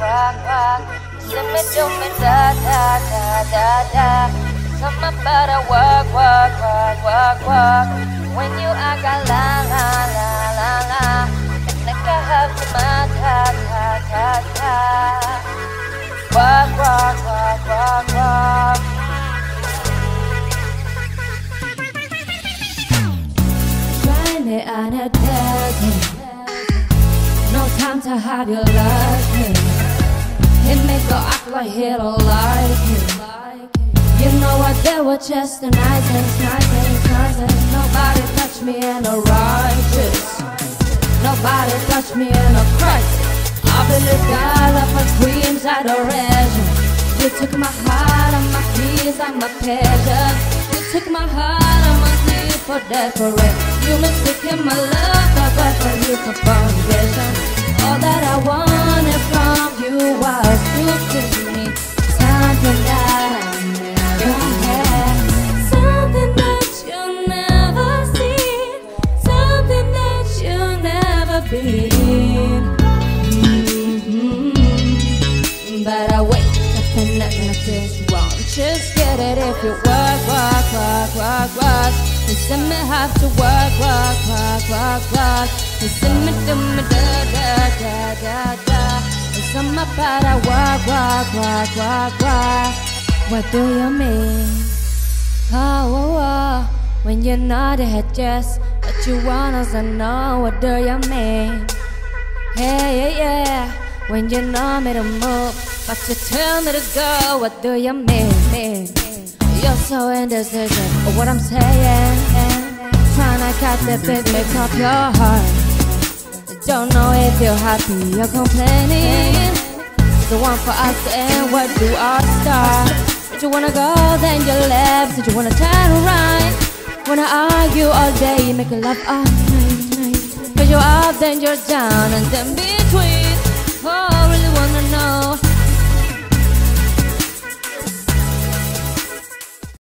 quack, quack. Shimmy, do me, da, da, da, da, da. Something about a walk, walk, walk, walk, walk. When you act a la, la, la, la, la. And I can have to my ta, ta, ta, ta. Walk, walk, walk, walk, walk. Find it on a desert. No time to have your life here. He make her act like he don't like it. You know what, they were just a nice and nobody touched me in a righteous. Nobody touched me in a crisis. I've been the god of my dreams, adoration. You took my heart and my keys and my pleasure. You took my heart and my need for decoration. You mistaken my love, but I for you for foundation. All that I wanted from you was you give me something that I never had, something that you never seen, something that you never been. But I wake up and nothing feels wrong. Just get it if you work, work, work, work, work. You see me have to work, work, work, work, work. You see me do me da da da da da. It's something about I work, work, work, work, work. What do you mean? Oh, oh, oh. When you're not ahead, just what you want us to know. What do you mean? Hey, yeah, yeah. When you know me to move, but you tell me to go. What do you mean? You're so indecision of what I'm saying. Trying to catch the big mix of your heart. Don't know if you're happy or complaining. The one for us to end, where do I start? Did you wanna go, then you left. Did you wanna turn right? Wanna argue all day, make love all night. Cause you're up, then you're down, and then be